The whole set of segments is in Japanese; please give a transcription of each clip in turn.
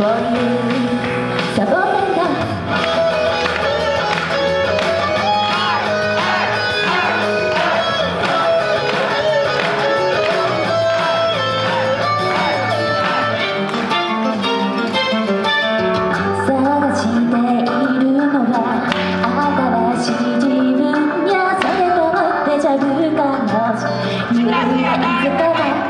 サボテンが探しているのは新しい自分やそれともデジャブかもしれないいつかは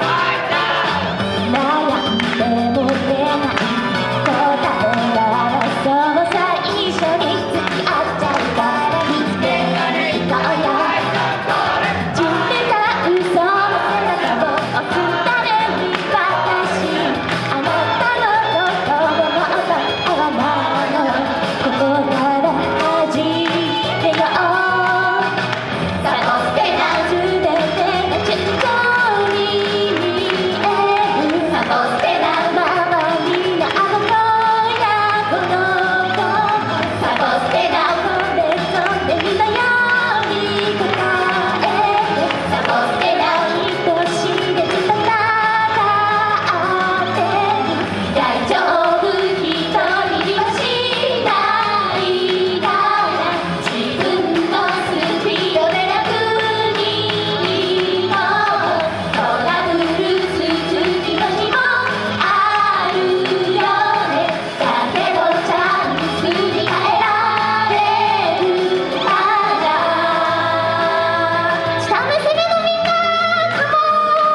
悩んでも出ない答えがそうさ一緒に付き合っちゃうから見つけに行こうよ自分が嘘の背中を押すために私あなたのことをもっと合わないのここから始めようサボってな全てが順調に見えるサボってなままになあの子やこの子サボってなこれぞでみんなより答えてサボってな愛しでつたたってる大丈夫一人はしないから自分のスピードで楽に行こうトラブル続きの日もあるよねだけどチャンスに変えられるから下目線のみんなカモ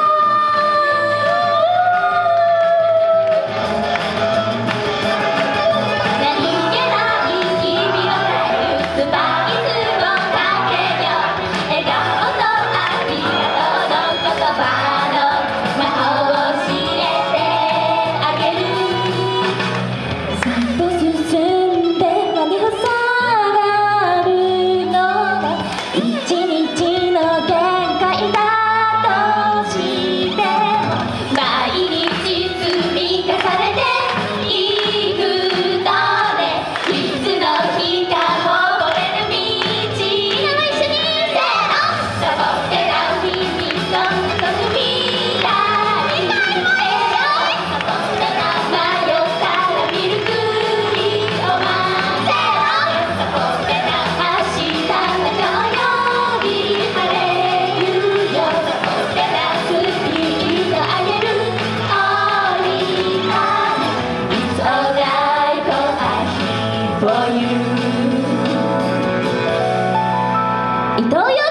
何気ない日々を変えるスパイスをかけよう笑顔とありがとうの言葉の魔法を教えてあげる3歩進んで何を下がるのが一日の限界だとしても毎日積み重ねていくのでいつの日か登れる道みんなも一緒にせーのサボってな日々どんどん未来へサボってな迷ったらミルクにを混ぜろサボってな明日が今日より晴れるよサボってなスピード上げる折り紙 It's alright for I'm here for you 伊藤よ